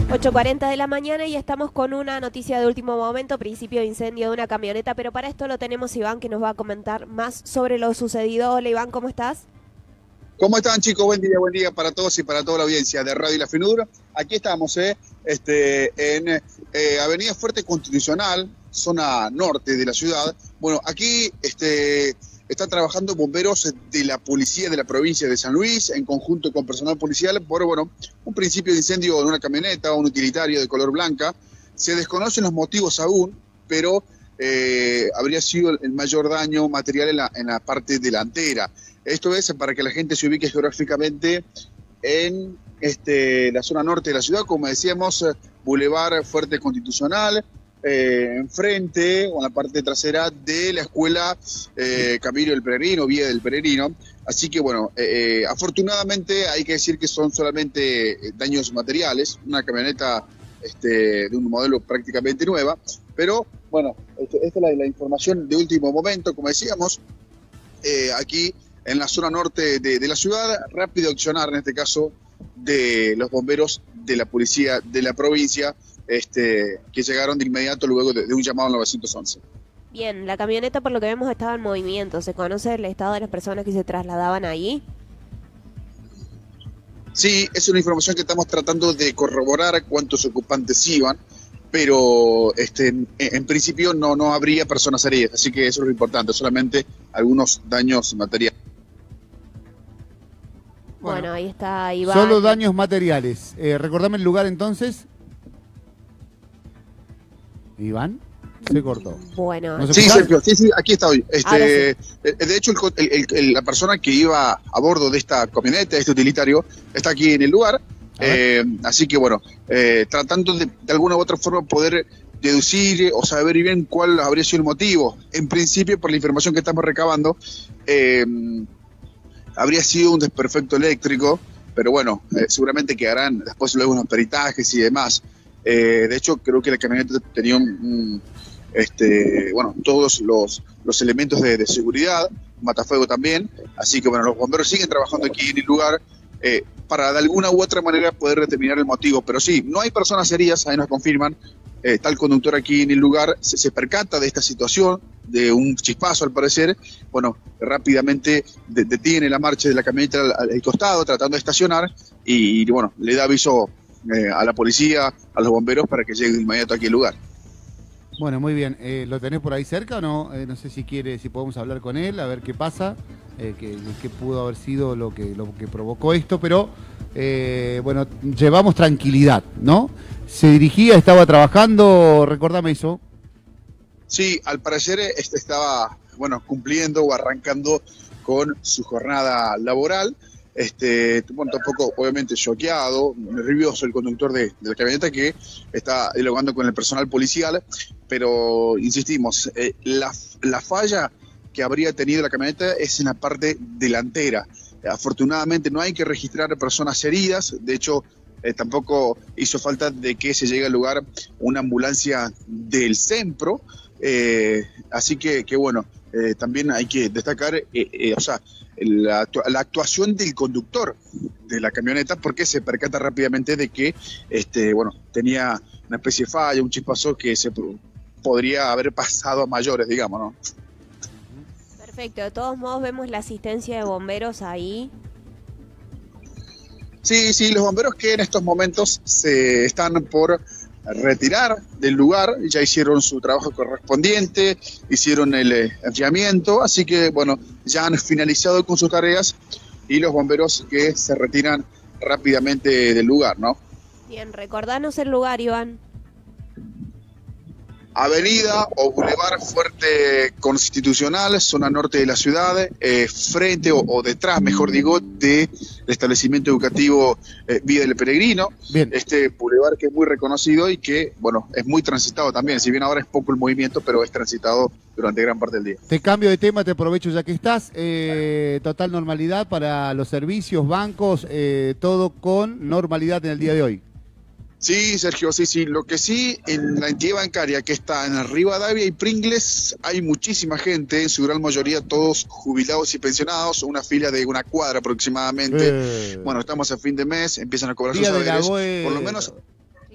8:40 de la mañana y estamos con una noticia de último momento, principio de incendio de una camioneta, pero para esto lo tenemos Iván que nos va a comentar más sobre lo sucedido. Hola Iván, ¿cómo estás? ¿Cómo están, chicos? Buen día para todos y para toda la audiencia de Radio La Finura. Aquí estamos en Avenida Fuerte Constitucional, zona norte de la ciudad. Bueno, aquí están trabajando bomberos de la policía de la provincia de San Luis en conjunto con personal policial por un principio de incendio en una camioneta, un utilitario de color blanca. Se desconocen los motivos aún, pero habría sido el mayor daño material en la parte delantera. Esto es para que la gente se ubique geográficamente en la zona norte de la ciudad, como decíamos, Boulevard Fuerte Constitucional, enfrente o en la parte trasera de la escuela Camilo del Peregrino, Vía del Peregrino. Así que bueno, afortunadamente hay que decir que son solamente daños materiales, una camioneta de un modelo prácticamente nueva, pero bueno, esta es la información de último momento, como decíamos, aquí en la zona norte de la ciudad, rápido accionar en este caso de los bomberos de la policía de la provincia, que llegaron de inmediato luego de un llamado al 911. Bien, la camioneta por lo que vemos estaba en movimiento. ¿Se conoce el estado de las personas que se trasladaban ahí? Sí, es una información que estamos tratando de corroborar cuántos ocupantes iban, pero en principio no habría personas heridas, así que eso es lo importante, solamente algunos daños materiales. Bueno, ahí está Iván. Solo daños materiales. Recordame el lugar entonces. Iván, se cortó. Bueno. ¿No se Sí, escucha? Sergio, sí, aquí está hoy. Ahora sí. De hecho, la persona que iba a bordo de esta camioneta, este utilitario, está aquí en el lugar. Así que bueno, tratando de alguna u otra forma poder deducir o saber bien cuál habría sido el motivo. En principio, por la información que estamos recabando, habría sido un desperfecto eléctrico, pero bueno, seguramente quedarán después luego unos peritajes y demás. De hecho, creo que la camioneta tenía todos los elementos de seguridad, un matafuego también, así que bueno, los bomberos siguen trabajando aquí en el lugar para de alguna u otra manera poder determinar el motivo, pero sí, no hay personas heridas, ahí nos confirman. Está el conductor aquí en el lugar, se percata de esta situación, de un chispazo al parecer, bueno, rápidamente detiene la marcha de la camioneta al costado, tratando de estacionar, y bueno, le da aviso a la policía, a los bomberos, para que lleguen de inmediato aquí al lugar. Bueno, muy bien. ¿Lo tenés por ahí cerca o no? No sé si podemos hablar con él, a ver qué pasa, qué pudo haber sido lo que provocó esto, pero bueno, llevamos tranquilidad, ¿no? Se dirigía, estaba trabajando, recordame eso. Sí, al parecer estaba, bueno, cumpliendo o arrancando con su jornada laboral. Bueno, tampoco, obviamente, choqueado, nervioso el conductor de la camioneta, que está dialogando con el personal policial, pero insistimos, la falla que habría tenido la camioneta es en la parte delantera. Afortunadamente no hay que registrar personas heridas, de hecho tampoco hizo falta de que se llegue al lugar una ambulancia del SEMPRO, así que bueno, también hay que destacar la actuación del conductor de la camioneta, porque se percata rápidamente de que tenía una especie de falla, un chispazo que se podría haber pasado a mayores, digamos, ¿no? Perfecto, de todos modos vemos la asistencia de bomberos ahí. Sí, los bomberos que en estos momentos se están por retirar del lugar, ya hicieron su trabajo correspondiente, hicieron el enfriamiento, así que bueno, ya han finalizado con sus tareas y los bomberos que se retiran rápidamente del lugar, ¿no? Bien, recordanos el lugar, Iván. Avenida o Boulevard Fuerte Constitucional, zona norte de la ciudad, frente o detrás, mejor digo, del establecimiento educativo Vía del Peregrino. Bien. Este boulevard que es muy reconocido y que, bueno, es muy transitado también, si bien ahora es poco el movimiento, pero es transitado durante gran parte del día. Te cambio de tema, te aprovecho ya que estás. Total normalidad para los servicios, bancos, todo con normalidad en el día de hoy. Sí, Sergio, sí. Lo que sí, en la entidad bancaria que está en Rivadavia y Pringles, hay muchísima gente, en su gran mayoría todos jubilados y pensionados, una fila de una cuadra aproximadamente. Bueno, estamos a fin de mes, empiezan a cobrar sus Día de la saberes, BOE. por lo menos.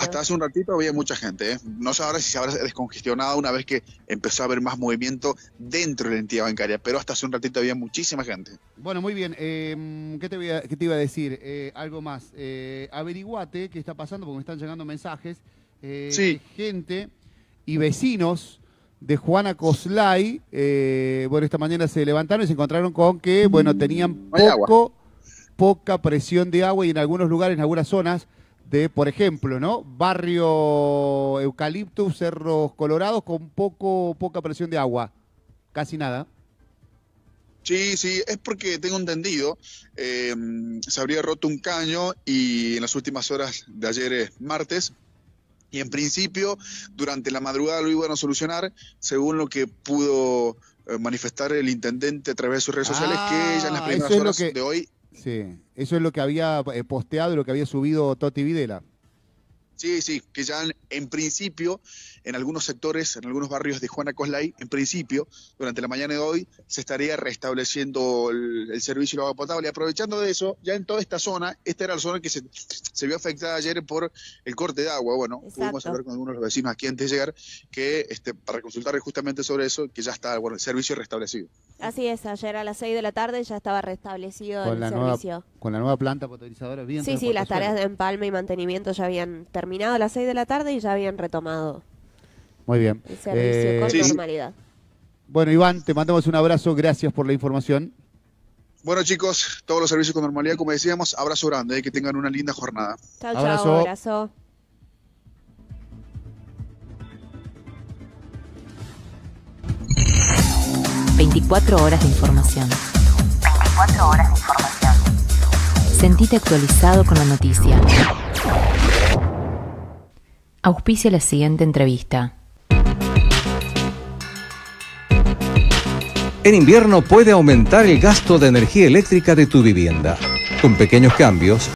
Hasta hace un ratito había mucha gente, ¿eh? No sé ahora si se habrá descongestionado una vez que empezó a haber más movimiento dentro de la entidad bancaria, pero hasta hace un ratito había muchísima gente. Bueno, muy bien. ¿Qué te iba a decir? Algo más. Averiguate qué está pasando porque me están llegando mensajes. Sí. Gente y vecinos de Juana Coslay, bueno, esta mañana se levantaron y se encontraron con que, bueno, tenían poca presión de agua y en algunos lugares, en algunas zonas de, por ejemplo, ¿no? Barrio Eucaliptus, Cerros Colorados, con poca presión de agua. Casi nada. Sí, es porque tengo entendido, se habría roto un caño y en las últimas horas de ayer martes, y en principio durante la madrugada lo iban a solucionar, según lo que pudo manifestar el intendente a través de sus redes sociales, que ya en las primeras horas de hoy... Sí, eso es lo que había posteado y lo que había subido Toti Videla. Sí, que ya en principio, en algunos sectores, en algunos barrios de Juana Coslay, en principio, durante la mañana de hoy, se estaría restableciendo el servicio de agua potable. Y aprovechando de eso, ya en toda esta zona, esta era la zona que se vio afectada ayer por el corte de agua. Bueno, pudimos hablar con algunos de los vecinos aquí antes de llegar, que para consultar justamente sobre eso, que ya está, bueno, el servicio restablecido. Así es, ayer a las 6 de la tarde ya estaba restablecido el servicio. Con la nueva planta potabilizadora, bien. Sí, las tareas de empalme y mantenimiento ya habían terminado a las 6 de la tarde y ya habían retomado. Muy bien. El servicio con normalidad. Bueno, Iván, te mandamos un abrazo, gracias por la información. Bueno, chicos, todos los servicios con normalidad, como decíamos, abrazo grande, que tengan una linda jornada. Chao, abrazo. 24 horas de información. 24 horas de información. Sentite actualizado con la noticia. Auspicia la siguiente entrevista. En invierno puede aumentar el gasto de energía eléctrica de tu vivienda. Con pequeños cambios,